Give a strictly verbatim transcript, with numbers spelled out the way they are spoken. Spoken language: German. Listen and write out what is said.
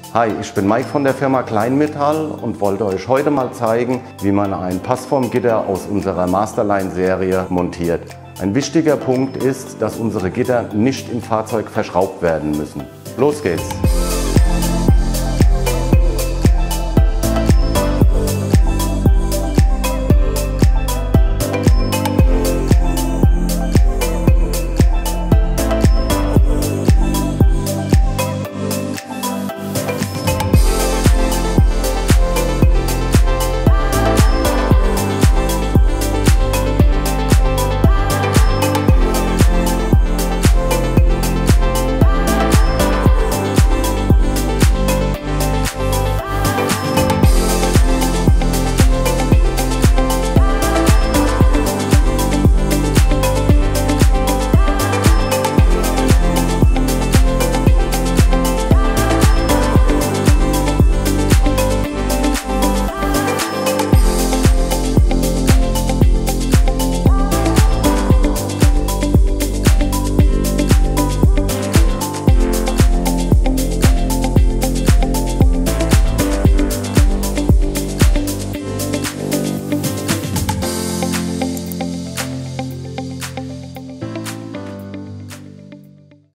Hi, ich bin Mike von der Firma Kleinmetall und wollte euch heute mal zeigen, wie man ein Passformgitter aus unserer Masterline-Serie montiert. Ein wichtiger Punkt ist, dass unsere Gitter nicht im Fahrzeug verschraubt werden müssen. Los geht's!